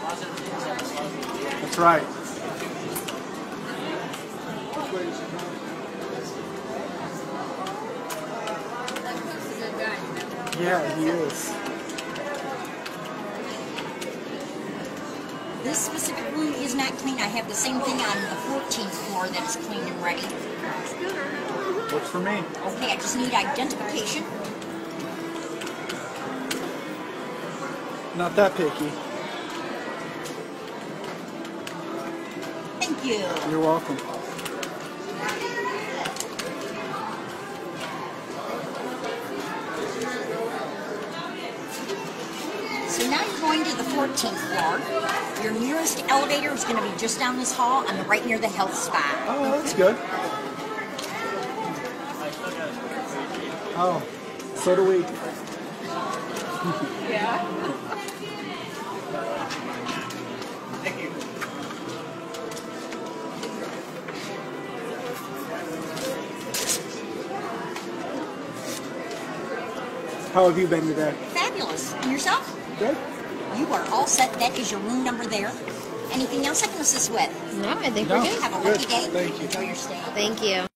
That's right. Yeah, he is. This specific room is not clean. I have the same thing on the 14th floor that is clean and ready. Works for me. Okay, I just need identification. Not that picky. Thank you. You're welcome. So now you're going to the 14th floor. Your nearest elevator is going to be just down this hall. I'm right near the health spa. Oh, that's good. Oh, so do we. Yeah. Thank you. How have you been today? Fabulous. And yourself? Good. You are all set. That is your room number there. Anything else I can assist with? No, I think No. we're good. Have a Good. lucky day. Thank you. Enjoy your stay. Thank you.